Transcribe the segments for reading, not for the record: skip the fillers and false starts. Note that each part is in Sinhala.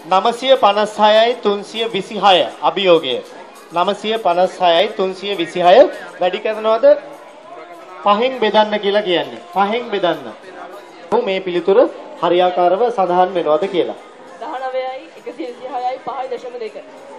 956යි 326 අභියෝගය 956යි 326 වැඩි කරනවද 5න් බෙදන්න කියලා කියන්නේ 5න් බෙදන්න මේ පිළිතුර හරියාකාරව සඳහන් වෙනවද කියලා 19යි 126යි 5.2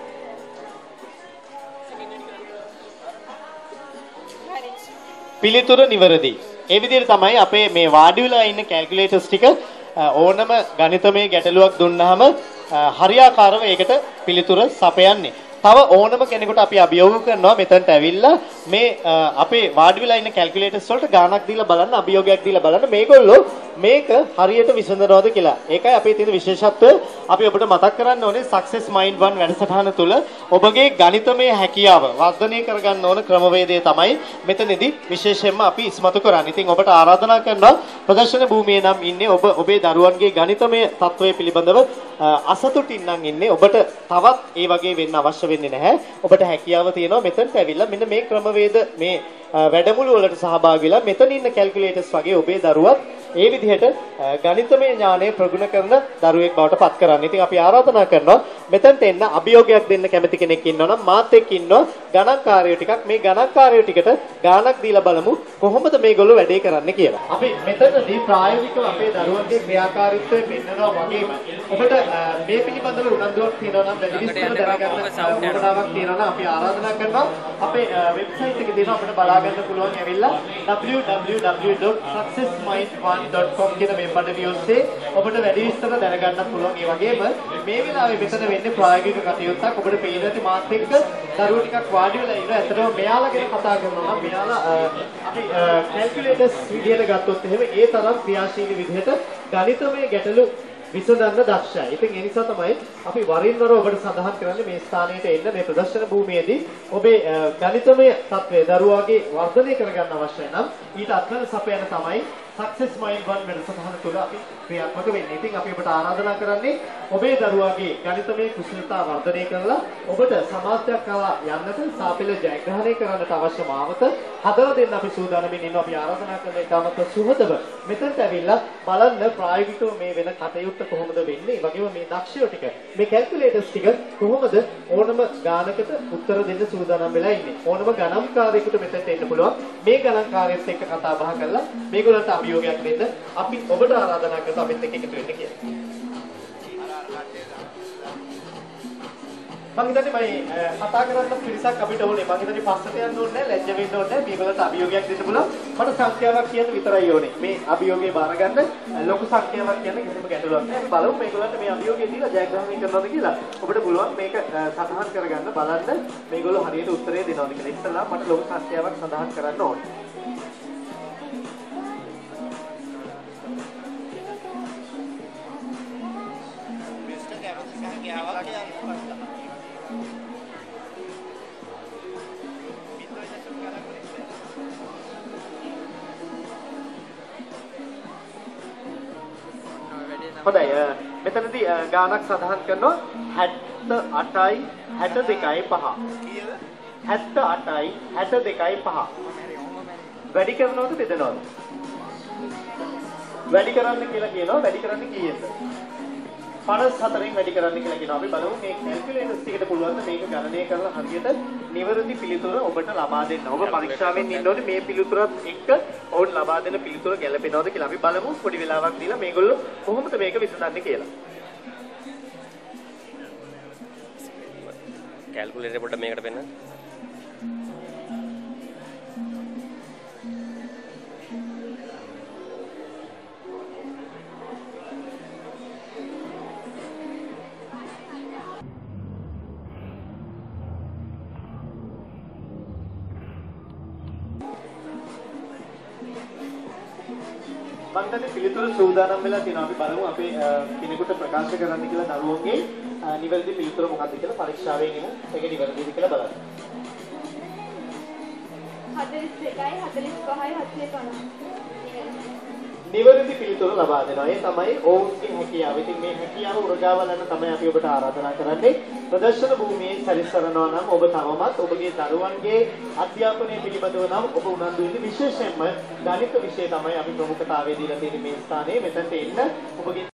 පිළිතුර නිවැරදි. ඒ විදිහට තමයි අපේ මේ වාඩි වෙලා ඉන්න කැල්කියුලේටර්ස් ටික ඕනම ගණිතමය ගැටලුවක් දුන්නාම හරියාකාරව ඒකට පිළිතුර සපයන්නේ. තව ඕනම කෙනෙකුට අපි අභියෝග කරනවා මෙතනට ඇවිල්ලා මේ අපේ වාඩි වෙලා ඉන්න කැල්කියුලේටර්ස් වලට ගාණක් දීලා බලන්න අභියෝගයක් දීලා බලන්න මේගොල්ලෝ මේක හරියට විසඳනවද කියලා. ඒකයි අපේ තියෙන විශේෂත්වය. අපි ඔබට මතක් කරන්න ඕනේ Success Mind 1 වැඩසටහන තුල ඔබගේ ගණිතමය හැකියාව වර්ධනය කරගන්න ඕන ක්‍රමවේදය තමයි මෙතනදී විශේෂයෙන්ම අපි ඉස්මතු කරන්නේ. ඉතින් ඔබට ආරාධනා කරනවා ප්‍රදර්ශන භූමියේ නම් ඉන්නේ ඔබ ඔබේ දරුවන්ගේ ගණිතමය තත්ත්වය පිළිබඳව අසතුටින් නම් ඉන්නේ. ඔබට තවත් ඒ වගේ වෙන්න අවශ්‍ය වෙන්නේ නැහැ. ඔබට හැකියාව තියෙනවා මෙතනට ඇවිල්ලා මෙන්න මේ ක්‍රමවේද මේ වැඩමුළු වලට සහභාගී වෙලා මෙතන ඉන්න කැල්කියුලේටර්ස් වගේ ඔබේ දරුවත් ඒ විදිහට ගණිතමය ඥානය ප්‍රගුණ කරන දරුවෙක් බවට පත් කරන්න. ඉතින් අපි ආරාධනා කරනවා මෙතනට එන්න අභියෝගයක් දෙන්න කැමති කෙනෙක් ඉන්නවා නම් මාත් එක්ක ඉන්නවා ගණන්කාරයෝ ටිකක් මේ ගණන්කාරයෝ ටිකට ගාණක් දීලා බලමු කොහොමද මේගොල්ලෝ වැඩේ කරන්න කියලා. අපි මෙතනදී ප්‍රායෝගිකව අපේ දරුවන්ගේ ක්‍රියාකාරීත්වය පෙන්වනවා වගේම ඔබට මේ පිළිබඳව උනන්දුවක් තියෙනවා නම් වැඩි විස්තර දැනගන්න ඕනතාවක් තියෙනවා නම් අපි ආරාධනා කරනවා අපේ වෙබ්සයිට් එකේ දෙනවා අපිට බලා ගන්න පුළුවන් ඇවිල්ලා www.successmind1.com කියන වෙබ් අඩවිය ඔස්සේ ඔබට වැඩි විස්තර දැනගන්න පුළුවන්. ඒ වගේම මේ වෙලාවේ මෙතන වෙන්නේ ප්‍රායෝගික කටයුත්තක්. ඔබට පේන ඇති මාත් එක්ක දරුවෝ ටිකක් වාඩි වෙලා ඉන්නවා. ඇත්තටම මෙයාලා ගැන කතා කරනවා නම් මෙයාලා අපි කැල්කියුලේටර්ස් විදියට ගත්තොත් එහෙම ඒ තරම් ක්‍රියාශීලී විදිහට ගණිතමය ගැටලු විසඳන්න දක්ෂයි. ඉතින් ඒ නිසා තමයි අපි වරින් වර ඔබට සඳහන් කරන්නේ මේ ස්ථානයට එන්න මේ ප්‍රදර්ශන භූමියේදී ඔබේ ගණිතමය තත්ත්වය දරුවාගේ වර්ධනය කරගන්න අවශ්‍යයි නම් ඊට අත්වන සපයන තමයි Success Mind 1 වැඩසටහන තුළ අපි ක්‍රියාත්මක වෙන්නේ. ඉතින් අපි ඔබට ආරාධනා කරන්නේ ඔබේ දරුවාගේ ගණිතමය කුසලතා වර්ධනය කරලා ඔබට සමාජයක් කරලා යන්නට සාපේල ජයග්‍රහණය කරන්නට අවශ්‍ය මාවත හදලා දෙන්න අපි සූදානම්ින් ඉන්නවා. අපි ආරාධනා කරන එකමත් සුහදව මෙතනට ඇවිල්ලා බලන්න ප්‍රායෝගිකව මේ වෙන කටයුත්ත කොහොමද වෙන්නේ. ඒ වගේම මේ දක්ෂයෝ ටික මේ කැල්කියුලේටර්ස් ටික කොහොමද ඕනම ගානකට උත්තර දෙන්න සූදානම් වෙලා ඉන්නේ. ඕනම ගණන්කාරයෙකුට මෙතනට එන්න පුළුවන්. මේ ගණන්කාරයෙක් එක්ක කතා බහ කරලා මේගොල්ලන්ට අභියෝගයක් දෙන්න අපි ඔබට ආරාධනා කරනවා අපිත් එක්ක එකතු වෙන්න කියලා. මම හිතන්නේ මේ කතා කරන්න පිරිසක් අපිට ඕනේ. මම හිතන්නේ පස්සට යන්න ඕනේ නැහැ, ලැජ්ජ වෙන්න ඕනේ නැහැ. මේගොල්ලන්ට අභියෝගයක් දෙන්න පුළුවන්. මට සංඛ්‍යාවක් කියන්න විතරයි ඕනේ. මේ අභියෝගේ බාර ගන්න ලොකු සංඛ්‍යාවක් කියන්න කිසිම ගැටලුවක් නැහැ. බලමු මේගොල්ලන්ට මේ අභියෝගය දීලා ජයග්‍රහණය කරනවද කියලා. ඔබට පුළුවන් මේක සඳහන් කරගන්න බලන්න මේගොල්ලෝ හරියට උත්තරේ දෙනවද කියලා. ඉස්සෙල්ලා මට ලොකු සංඛ්‍යාවක් සඳහන් කරන්න ඕනේ. හොඳයි මෙතනදී ගානක් සඳහන් කරනවා 78යි 62යි 5 78යි 62යි 5 වැඩි කරනවද බෙදනවද වැඩි කරන්න කියලා කියනවා වැඩි කරන්න කීයද 54න් වැඩි කරන්න කියලා කියනවා අපි බලමු මේ කැල්කියුලේටර්ස් ටිකට පුළුවන් මේක ගණනය කරලා හරියට නිවැරදි පිළිතුර ඔබට ලබා දෙන්න. ඔබ පරීක්ෂාවෙන් ඉන්න ඕනේ මේ පිළිතුරත් එක්ක ඔවුන් ලබා දෙන පිළිතුර ගැලපෙනවද කියලා. අපි බලමු පොඩි වෙලාවක් දීලා මේගොල්ලෝ කොහොමද මේක විසඳන්නේ කියලා. කැල්කියුලේටර් පොඩ්ඩක් මේකට පෙන්නන්න. මන්දනේ පිළිතුරු සූදානම් වෙලා තියෙනවා. අපි බලමු අපේ කෙනෙකුට ප්‍රකාශ කරන්න කියලා දරුවෝගේ නිවැරදි පිළිතුර මොකක්ද කියලා පරීක්ෂාවෙන් එමු. ඒක නිවැරදිද කියලා බලන්න. 42යි 45යි 750. නිවැරදි පිළිතුර ලබා දෙනවා. ඒ තමයි ඔවුන්ගේ හැකියාව. ඉතින් මේ හැකියාව උරගාවලන්න තමයි අපි ඔබට ආරාධනා කරන්නේ. ප්‍රදර්ශන භූමියේ සැරිසරනවා නම් ඔබ තවමත් ඔබගේ දරුවන්ගේ අධ්‍යාපනය පිළිබඳව නම් ඔබ උනන්දු වෙන්නේ විශේෂයෙන්ම ගණිත විෂය තමයි අපි ප්‍රමුඛතාවය දීලා තියෙන්නේ මේ ස්ථානයේ. මෙතනට එන්න ඔබගේ